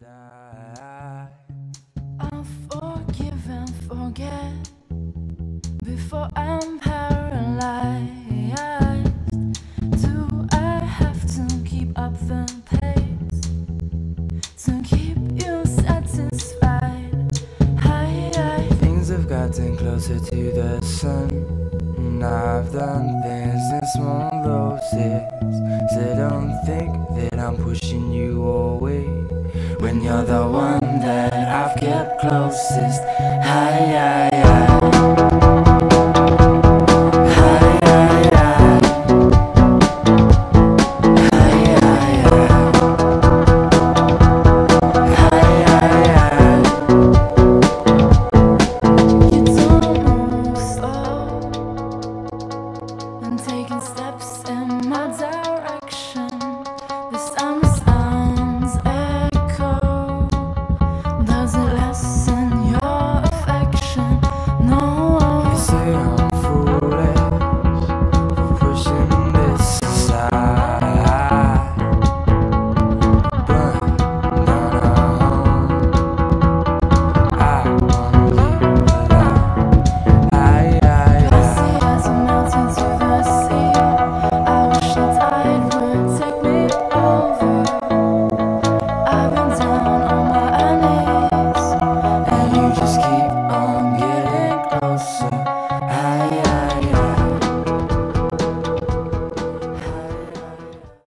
I'll forgive and forget before I'm paralyzed. Do I have to keep up the pace to keep you satisfied? Things have gotten closer to the sun, and I've done things in small doses. So don't think that I'm pushing you away when you're the one that I've kept closest.